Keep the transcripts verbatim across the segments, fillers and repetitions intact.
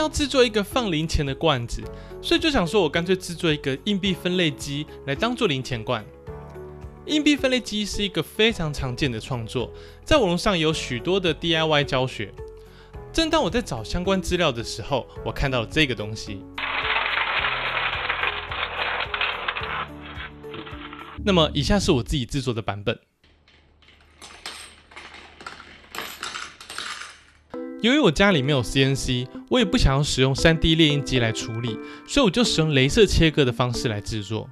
要制作一个放零钱的罐子，所以就想说我干脆制作一个硬币分类机来当做零钱罐。硬币分类机是一个非常常见的创作，在网络上有许多的 D I Y 教学。正当我在找相关资料的时候，我看到了这个东西。那么以下是我自己制作的版本。由于我家里没有 C N C， 我也不想要使用 三 D 列印机来处理，所以我就使用雷射切割的方式来制作。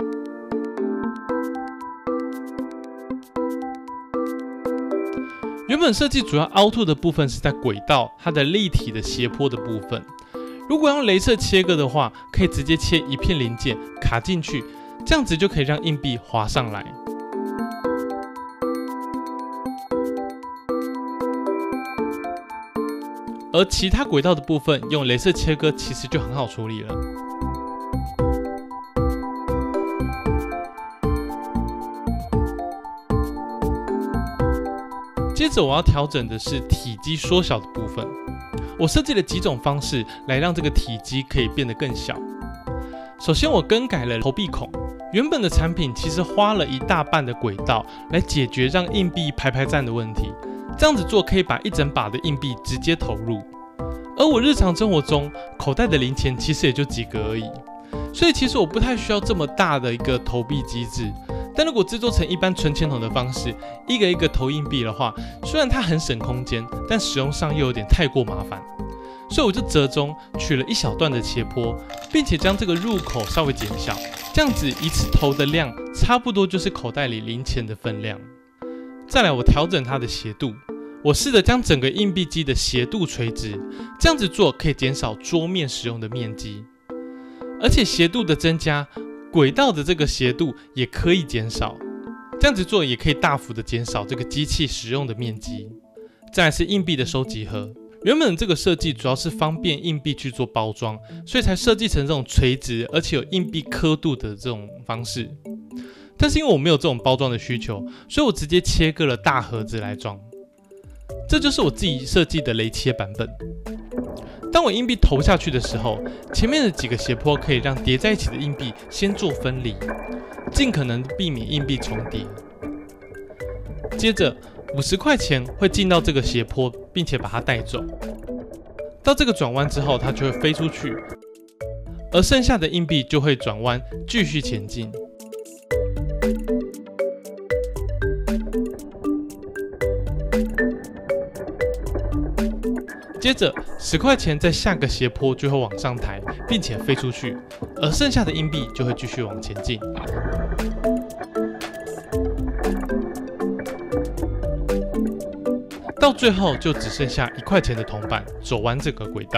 原本设计主要凹凸的部分是在轨道它的立体的斜坡的部分，如果用雷射切割的话，可以直接切一片零件卡进去，这样子就可以让硬币滑上来。而其他轨道的部分用雷射切割其实就很好处理了。接着我要调整的是体积缩小的部分，我设计了几种方式来让这个体积可以变得更小。首先我更改了投币孔，原本的产品其实花了一大半的轨道来解决让硬币排排站的问题，这样子做可以把一整把的硬币直接投入。而我日常生活中口袋的零钱其实也就几个而已，所以其实我不太需要这么大的一个投币机制。但如果制作成一般存钱筒的方式，一个一个投硬币的话，虽然它很省空间，但使用上又有点太过麻烦，所以我就折中取了一小段的斜坡，并且将这个入口稍微减小，这样子一次投的量差不多就是口袋里零钱的分量。再来我调整它的斜度，我试着将整个硬币机的斜度垂直，这样子做可以减少桌面使用的面积，而且斜度的增加，轨道的这个斜度也可以减少，这样子做也可以大幅的减少这个机器使用的面积。再来是硬币的收集盒，原本这个设计主要是方便硬币去做包装，所以才设计成这种垂直而且有硬币刻度的这种方式。但是因为我没有这种包装的需求，所以我直接切割了大盒子来装。这就是我自己设计的雷切版本。当我硬币投下去的时候，前面的几个斜坡可以让叠在一起的硬币先做分离，尽可能避免硬币重叠。接着五十块钱会进到这个斜坡，并且把它带走。到这个转弯之后，它就会飞出去，而剩下的硬币就会转弯继续前进。接着十块钱在下个斜坡就会往上抬，并且飞出去，而剩下的硬币就会继续往前进。到最后就只剩下一块钱的铜板，走完这个轨道。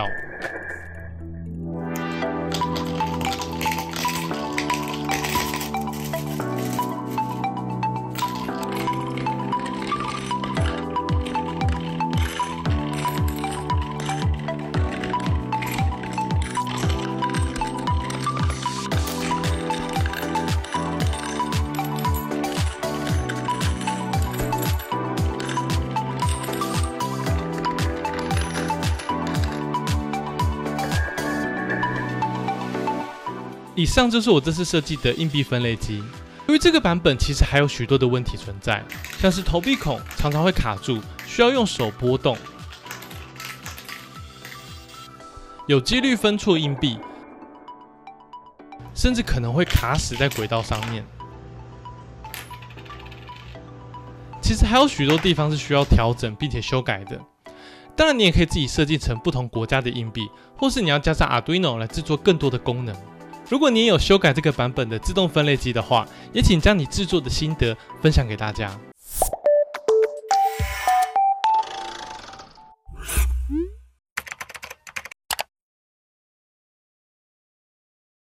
以上就是我这次设计的硬币分类机。由于这个版本其实还有许多的问题存在，像是投币孔常常会卡住，需要用手拨动，有几率分错硬币，甚至可能会卡死在轨道上面。其实还有许多地方是需要调整并且修改的。当然，你也可以自己设计成不同国家的硬币，或是你要加上 Arduino 来制作更多的功能。如果你也有修改这个版本的自动分类机的话，也请将你制作的心得分享给大家。